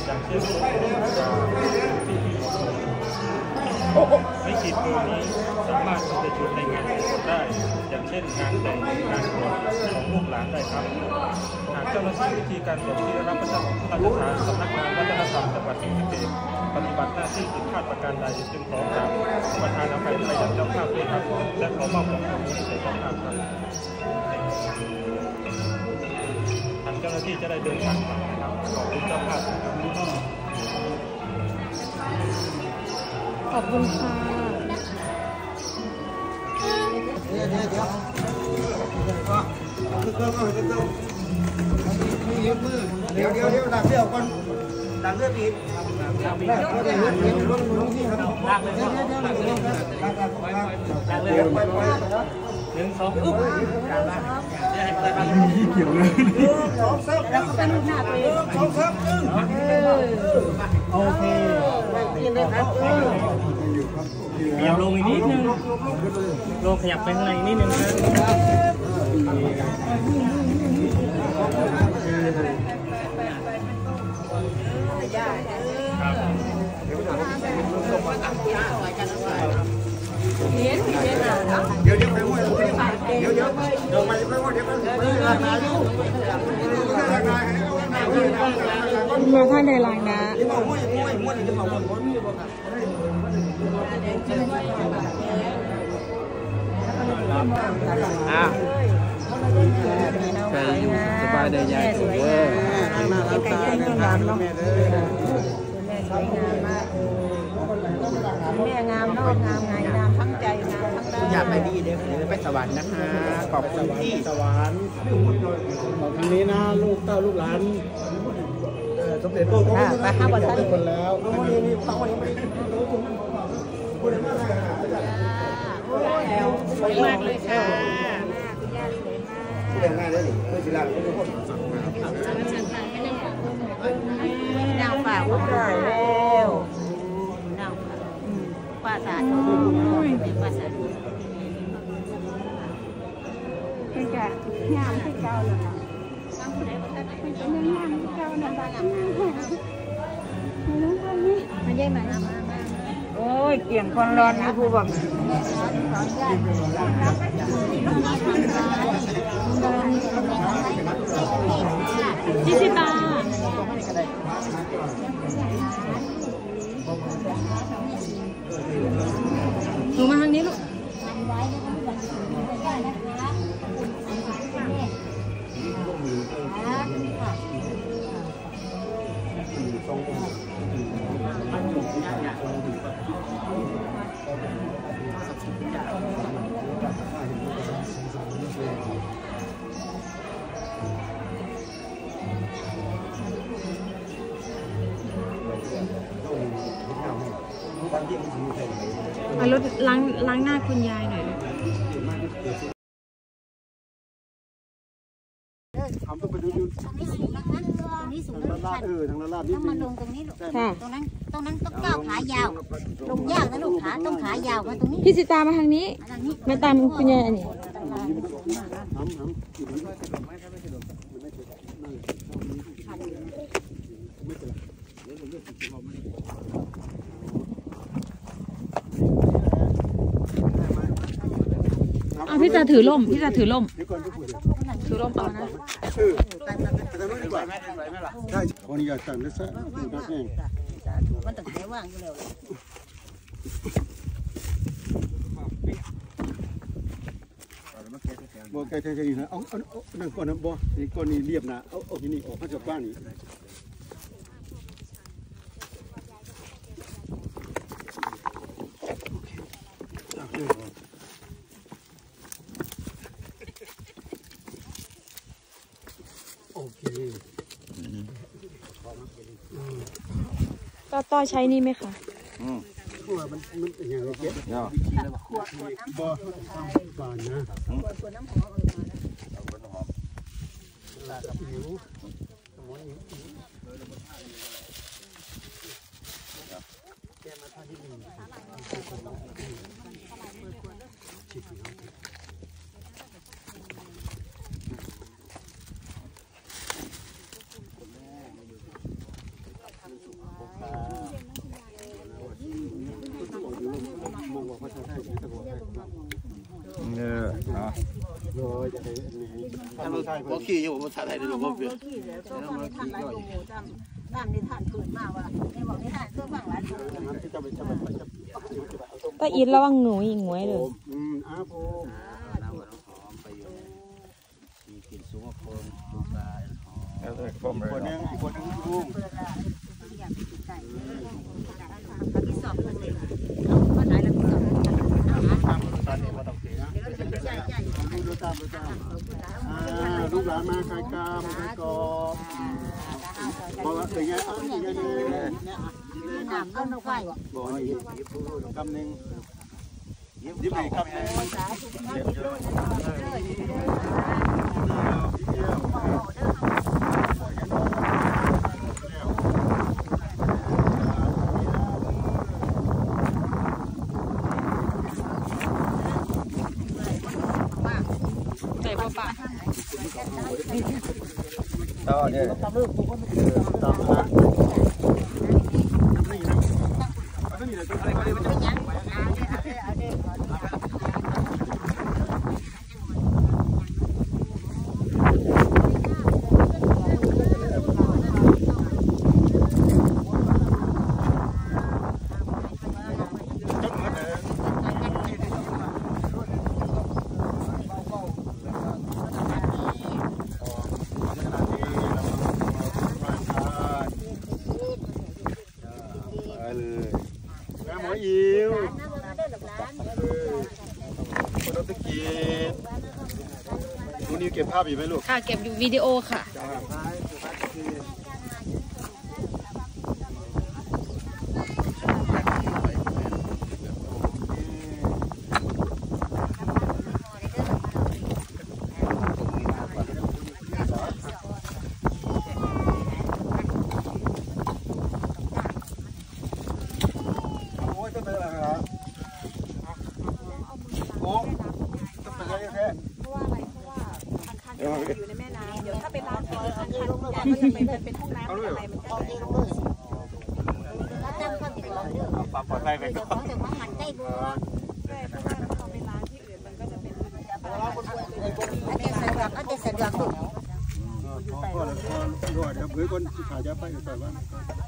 อย่างเช่นวิกฤตตัวนี้สามารถจะช่วยในงานได้อย่างเช่นงานแต่งงานบวชของลูกหลานได้ครับหากเจ้าหน้าที่วิธีการศพที่ได้รับพระราชทานสำนักงานวัฒนธรรมจังหวัดศรีสะเกษปฏิบัติหน้าที่ผิดพลาดประการใดจึงขอกราบประทานอภัยไปยังเจ้าภาพด้วยครับและขอมอบของขวัญนี้ให้เจ้าภาพครับทางเจ้าหน้าที่จะได้เดินทางมาครับขอบคุณเจ้าภาพครับขอบคุณค่ะเดี๋ยวดักเสื้อก่อนดักเสื้อปี 1 2อึ๊บเกี่ยวเลยแล้วก็เป็นลูกหน้าตัวเองโอเคขยับลงอีกนิดนึงลงขยับไปข้างในนิดนึงครับเดี๋ยวไปว่าเดี๋ยวไปว่าเดี๋ยวมาท่านใดลายนะใจอยู่สบายได้ยายสวยงามน่ารักตาน่ารักเนาะแม่สวยงามมากแม่งามเนาะงามทั้งใจงามทั้งอยากไปดีเดี๋ยวไปสวรรค์นะคะขอบคุณที่สวรรค์ทางนี้นะลูกเต้าลูกหลานสมเด็จโตก็ไปห้าวันทุกคนแล้วสวยมากเลยค่ะเรื่องง่ายเลยไม่ศิลาทุกคนนางฝ่าอุ้มได้แล้วนางฝ่าสาดเป็นฝ่าสาดเป็นแก่งามที่เก่าเลยค่ะเป็นงามที่เก่านะบ้านหลังนั้นมาได้มาโอ้ยเกี่ยงคนร้อนนะครูบอก 20 บาทหนูมาทางนี้ลูกมารถล้างหน้าคุณยายหน่อยทำต้องไปดูทางนี้สูงนะคะทางนี้สูงทางลาดทางลาดนี่ต้องมาลงตรงนี้ลูกตรงนั้นต้องก้าวขายาวลงยากนะลูกขาต้องขายาวมาตรงนี้พี่สิตามาทางนี้มาตามคุณยายอันนี้พี่จะถือล่มถือล่มเอานะใช่คนนี้อยากสั่งได้ซะมันตั้งใจว่างอยู่แล้วบ่แกแค่นี้นะเอานั่งก่อนนะบ่นี่ก่อนนี่เรียบนะเอาที่นี่ออกมาจากบ้านนี่โอเคต่อใช้นี่ไหมคะมันอย่างไรเจ๊ขวดน้ำบ่บานนะขวดน้ำหอมลากับผิวแกมาท่าที่นี่เนาะพวกขี้อยู่ภาษาไทยได้หรือเปล่าเพื่อนน้ำนิทานเกิดมาว่าในบอกนิทานเพื่อฟังหลายป้าอินระวังหนูอีกหวยเลยกินสูงคนลูกชายคนนึงลุงที่สอบคนเดียวก็ไหนแล้วที่สอบตอนนี้มาต้องเสียลูกหลานมาใครกามใครกอบบอกว่าเป็นไงเอาอย่างนี้เอาหนูไฟบอกยิบคำหนึ่งยิบไปคำหนึ่งใส่บัวป่าต่อเนี่ยตามหาหมออิ๋วคนต้องตะกี้คุณนิวเก็บภาพอยู่ไหมลูกค่ะเก็บอยู่วิดีโอค่ะโอ้ยต้องเป็นอะไรเหรอโอ้ต้องเป็นอะไรแค่อยู่ในแม่น้ำเดี๋ยวถ้าเป็นร้านซอยคันใหญ่ก็จะเป็นห้องน้ำอะไรมันจะเองเลยแล้วตั้งข้าวติดล้อเรื่องปรับปลอดภัยไปก่อนของถึงว่ามันได้บัวใช่เพราะว่าถ้าเป็นร้านที่อื่นมันก็จะเป็นอาจจะสะดวกลูกพอแล้วพอรอดครับเพื่อนคนขายยาไปใส่บ้าน